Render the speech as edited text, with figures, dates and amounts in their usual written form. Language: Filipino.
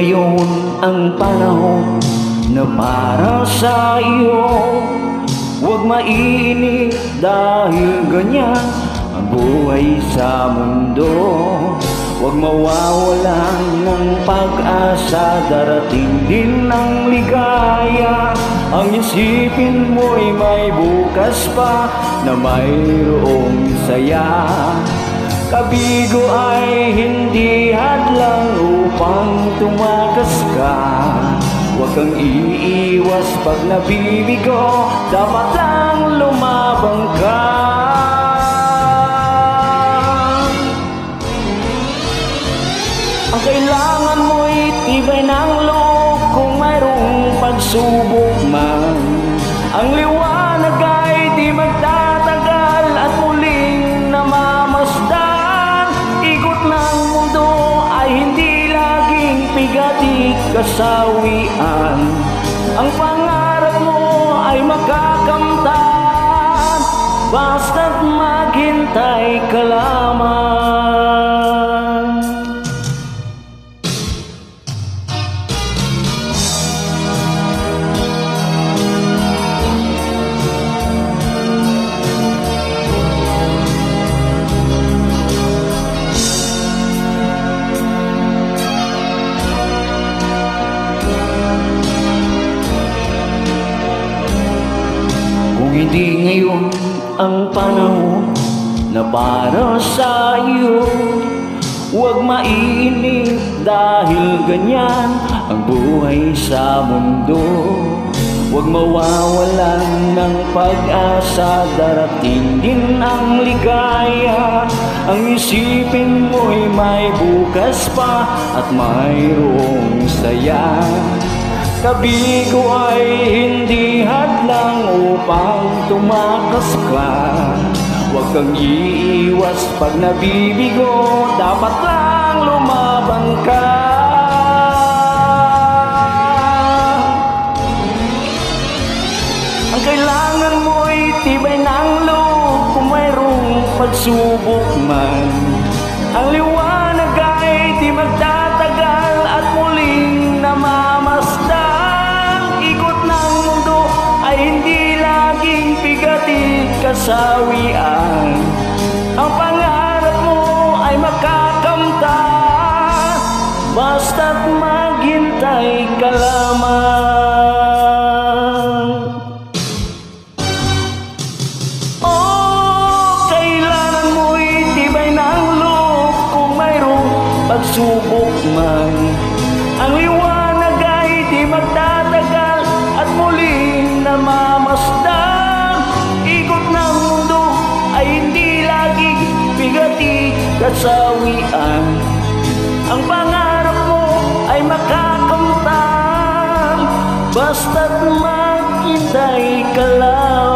ngayon ang panahon na para sa iyo. Huwag mainip dahil ganyan ang buhay sa mundo. Huwag mawawalan ng pag-asa, darating din ang ligaya. Ang isipin mo'y may bukas pa na mayroong saya. Kabigo ay hindi hadlang upang tumakas ka. Huwag kang iiwas pag nabibigo, dapat lang lumabang ka. Ang kailangan mo'y tibay ng loob kung mayroong pagsubok man. Ang liwanag ay di magtatagal at muling namamasdan. Ikot ng mundo ay hindi laging pigatig kasawian. Ang pangarap mo ay makakamtan, basta't maghintay ka lamang. Kung hindi ngayon ang panahon na para sa iyo, huwag mainip dahil ganyan ang buhay sa mundo. Huwag mawawalan ng pag-asa, darating din ang ligaya. Ang isipin mo'y may bukas pa at mayroong saya. Kabigo ay hindi hadlang upang tumakas ka. Huwag kang iiwas pag nabibigo, dapat lang lumabang ka. Ang kailangan mo'y tibay ng loob kung mayroong pagsubok man. Ang liwanag ay di magtatagal at muling namamasdan. Hindi laging pigatig kasawian. Ang pangarap mo ay makakamtan, basta't maghintay ka lamang. Oh, kailangan mo'y tibay ng loob kung mayroong pagsubok man. Ang liwanag ay di magtatagal at muling namamasdan. Ikot ng mundo ay hindi laging bigatig kasawian. Ang pangarap mo ay makakamtan, basta't maghintay ka lang.